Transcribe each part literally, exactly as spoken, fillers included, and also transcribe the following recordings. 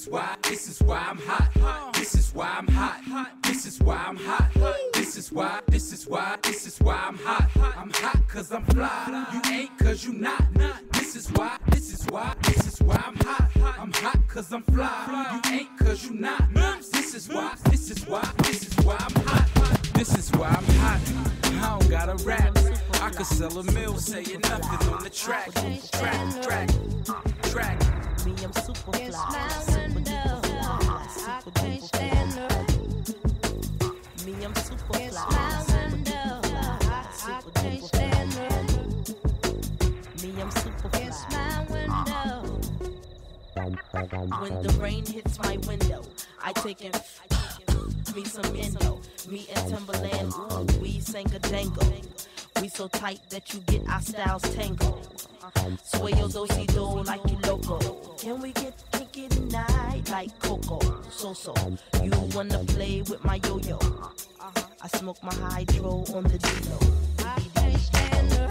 is why, this is why I'm hot. This is why I'm hot. This is why I'm hot. This is why, this is why, this is why I'm hot. I'm hot cause I'm fly. You ain't cause you not. This is why, this is why, this is why I'm hot. I'm hot cause I'm fly. You ain't cause you not. This is why, this is why, this is why I'm hot. This is why I'm hot. I don't gotta rap. I could sell a mill saying nothing on the track. Track, track, track. Me, I'm super fly. It's my window. I can't stand her. Me, I'm super fly. It's my window. I can't stand her. Me, I'm super fly. It's my window. When the rain hits my window, I take in me some endo. Me and Timberland, ooh, we sang a dango. We so tight that you get our styles tangled. Sway your do-si-do like you loco. Can we get kinky tonight like Coco? So-so, you wanna play with my yo-yo? I smoke my hydro on the D-Lo. I can't stand her.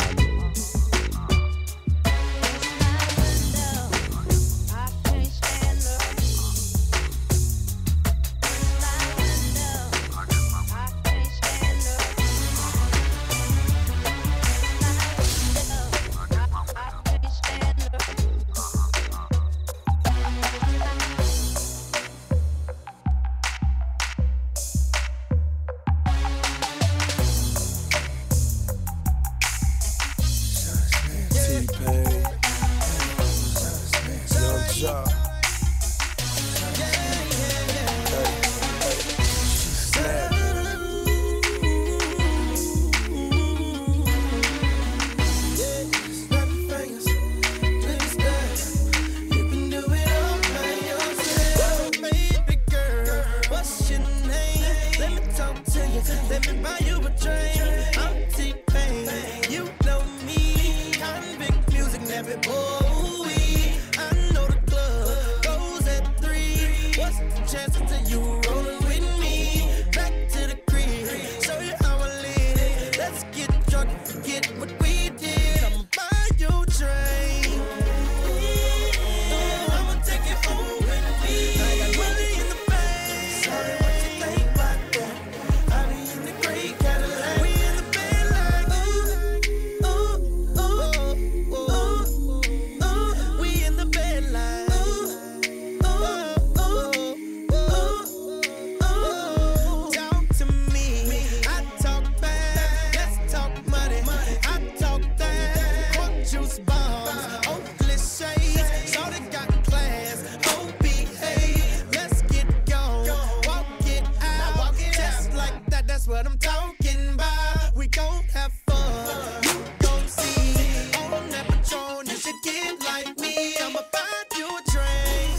Let me buy you a drink. I'm T-Pain. You know me. Convict music, never boy. I know the club goes at three. What's the chances of you rolling with me? Back to the crib, show you how I live. Let's get drunk and forget what we did. I'ma buy you a drink. I'ma take it home with me. I got money in the bank. Sorry, what you think about that? I be in the great Cadillac. We in the bed like ooh, ooh, ooh, ooh, ooh. We in the bed like ooh, ooh, ooh, ooh, ooh. Talk to me, I talk back. Let's talk money, I talk that. Cork juice bombs, Oakley shades. Shorty got class, oh behave. Let's get gone, walk it out, just like that. That's what I'm talking about. We gon' have fun, you gon' see. On that Patron, you should get like me. I'ma buy you a drink.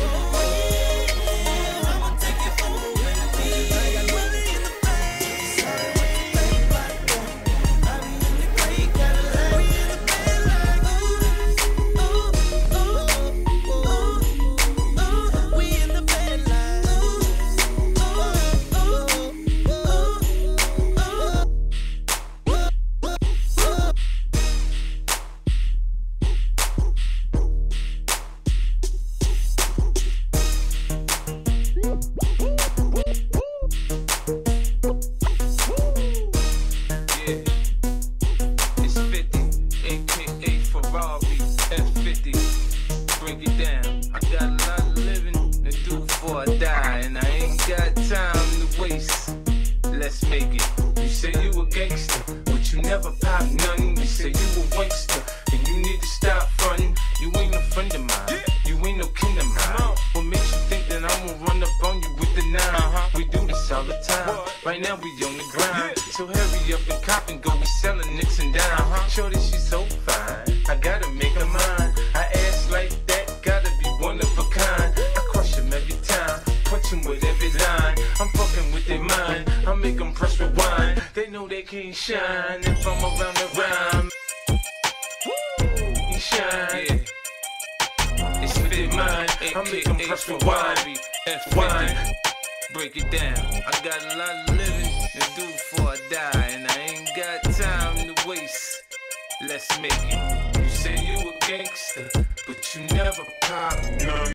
I'ma take it home with me. I got money in the bank. Sorry, what you think about that? I be in the great Cadillac. We in the bed like ooh, ooh, ooh, ooh, ooh. We in the bed like ooh, ooh, ooh, ooh, ooh. Yeah, it's fifty, aka Ferrari F fifty. Break it down. I got a lot of living to do before I die, and I ain't got time to waste. Let's make it. You say you a gangster, but you never pop none. You say you a waster, and you need to stop frontin'. You ain't a friend of mine. You ain't no kin of mine. What makes you think that I'm gonna run up on you with the nine? We do this all the time. Right now we on the grind. So hurry up and cop and go. We sellin' nicks and dimes. Shorty, she's so fine. I gotta make her mine. I ass like that, gotta be one of a kind. I crush him every time, punch him with every line. I'm fucking with their mind. I make them press rewind. They know they can't shine if I'm around the rhyme. He shine. Yeah. It's fit mine. I make them press rewind. Wine. Break it down. I got a lot of living to do before I die, and I ain't got time to waste. Let's make it. You say you a gangster, but you never pop none.